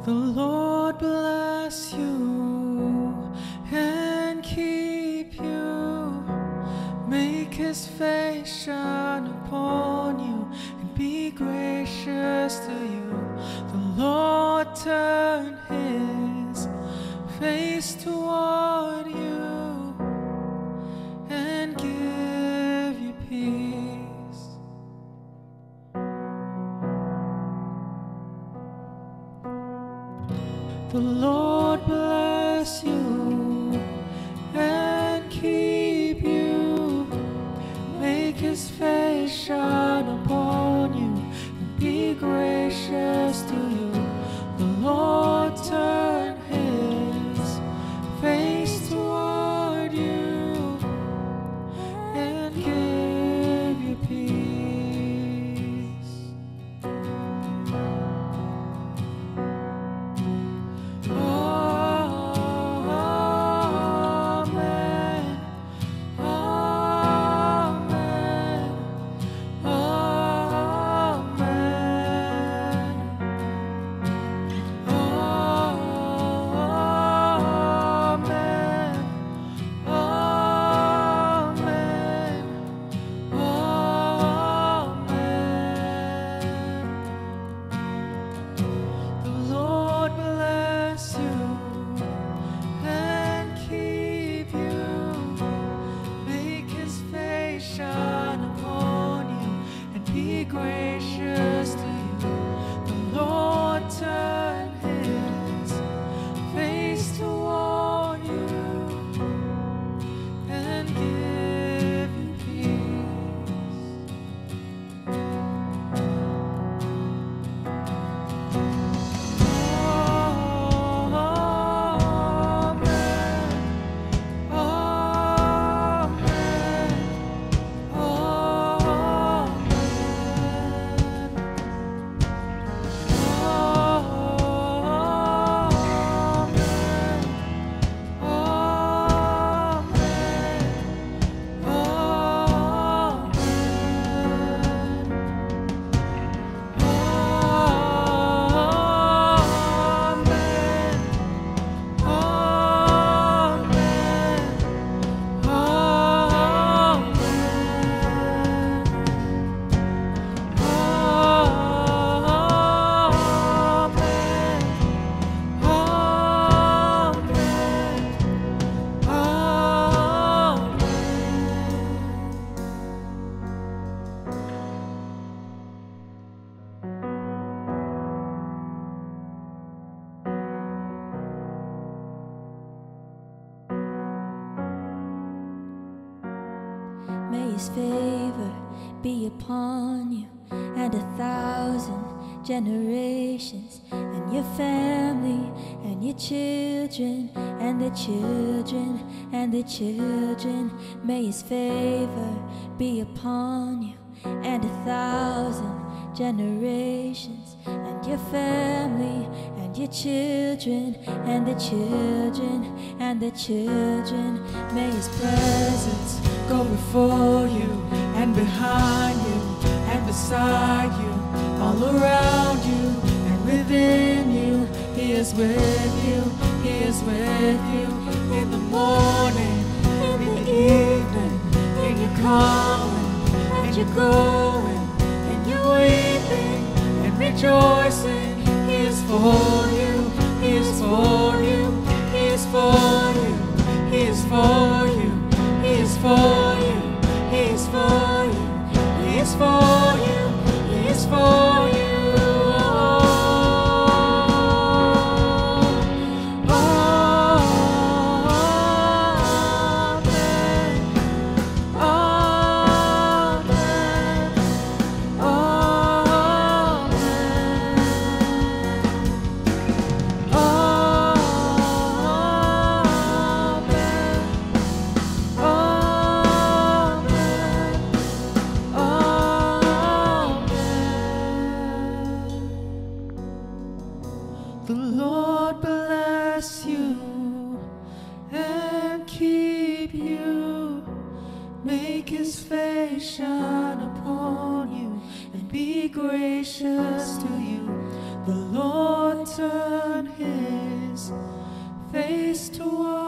The Lord bless you and keep you. Make His face shine upon you and be gracious to you. The Lord turn His face toward you and give you peace. The Lord bless you and keep you. Make His face shine upon you and be gracious to you. The Lord turn His face toward you and give you peace. Gracious to you. The Lord turn His face toward you and give you peace. May His favor be upon you and 1,000 generations, and your family and your children and the children and the children. May His favor be upon you and 1,000 generations, and your family and your children and the children and the children. May His presence go before you and behind you and beside you, all around you and within you. He is with you, He is with you in the morning, in the evening, in your coming and your going, and your weeping and rejoicing. He is for you, He is for you, He is for you, He is for you. He is for you, He is for you, He is for you, He is for you. The Lord bless you and keep you. Make His face shine upon you and be gracious to you. The Lord turn his face toward